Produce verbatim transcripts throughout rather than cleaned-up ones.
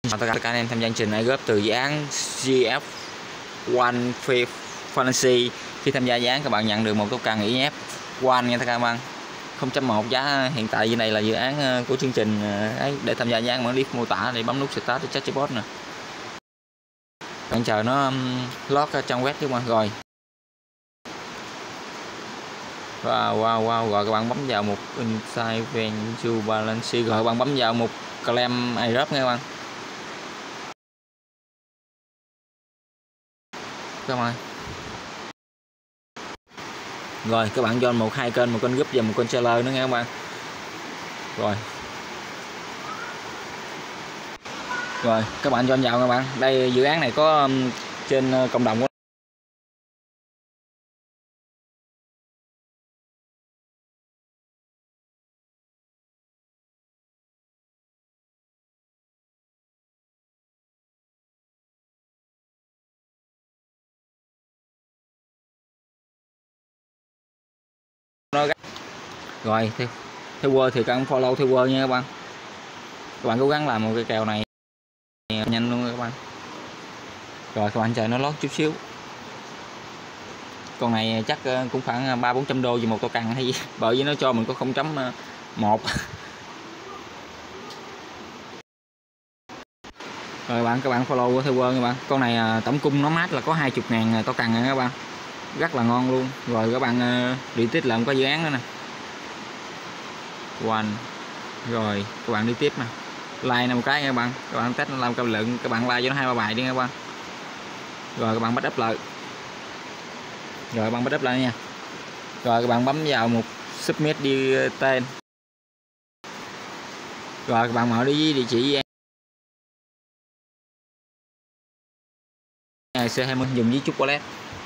Tất cả các anh em tham gia chương trình này góp từ dự án giê ép một Fantasy. Khi tham gia dự án các bạn nhận được một token i ép một nha các bạn. không chấm một giá hiện tại như này là dự án của chương trình ấy. Để tham gia dự án, mở clip mô tả để bấm nút start để chatbot nè. Bạn chờ nó lót trang web chứ mà rồi. Wow wow wow, rồi các bạn bấm vào một Inside Venue Balance, rồi các bạn bấm vào một Claim Airdrop nha các bạn. Các bạn. Rồi các bạn join một hai kênh, một kênh group và một kênh seller nữa nha các bạn. Rồi. Rồi các bạn join vào các bạn. Đây dự án này có um, trên uh, cộng đồng của nó. Rồi theo theo Word thì các bạn follow theo Word nha các bạn. Các bạn cố gắng làm một cái kèo này nhanh luôn các bạn. Rồi các bạn chờ nó lót chút xíu. Con này chắc cũng khoảng ba bốn trăm đô vì một token hay gì, bởi vì nó cho mình có không chấm một. Rồi bạn các bạn follow theo Word các bạn. Con này tổng cung nó mát là có hai mươi ngàn token nha các bạn, rất là ngon luôn. Rồi các bạn đi tiếp làm có dự án nữa nè. One. Rồi các bạn đi tiếp nè, like nè một cái nha các bạn. Các bạn test làm cao lượng, các bạn like cho nó hai ba bài đi nha các bạn. Rồi các bạn bắt up lại. Rồi các bạn bắt up lại nha. Rồi các bạn bấm vào một submit đi tên. Rồi các bạn mở đi địa chỉ C hai mươi dùng với chút wallet.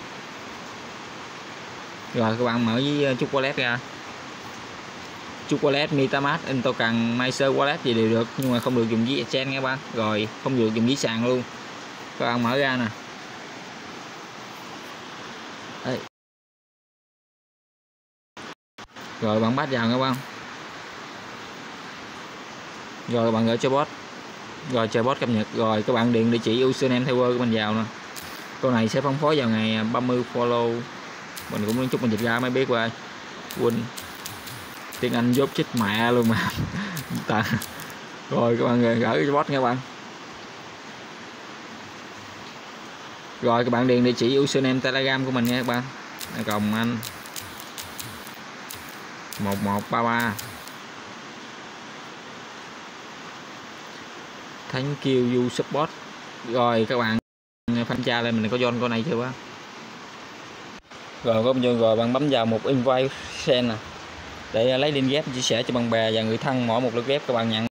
Rồi các bạn mở với chút wallet ra. Chút wallet, MetaMask, in token, Master wallet gì đều được, nhưng mà không được dùng với exchange nha các bạn. Rồi không được dùng với sàn luôn. Các bạn mở ra nè. Đây. Rồi bạn bắt vào các bạn. Rồi bạn gửi cho bot. Rồi chờ bot cập nhật. Rồi các bạn điền địa chỉ username theo Word của mình vào nè. Con này sẽ phân phối vào ngày ba mươi follow. Mình cũng muốn chúc mình dịch ra mới biết qua. Quên. Tiếng Anh dốt chết mẹ luôn mà. Rồi các bạn gửi cho bot nha các bạn. Rồi các bạn điền địa chỉ username Telegram của mình nha các bạn. Cộng anh một một ba ba. Thank you you support. Rồi các bạn phanh tra lên mình có join con này chưa quá. Rồi có join rồi bạn bấm vào một invite send nè, để lấy link ghép chia sẻ cho bạn bè và người thân. Mỗi một lượt ghép các bạn nhận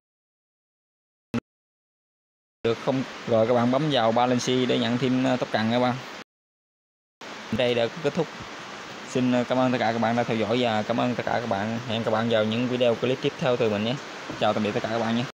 được không. Rồi các bạn bấm vào balance để nhận thêm token các bạn. Đây đã kết thúc. Xin cảm ơn tất cả các bạn đã theo dõi và cảm ơn tất cả các bạn. Hẹn các bạn vào những video clip tiếp theo từ mình nhé. Chào tạm biệt tất cả các bạn nhé.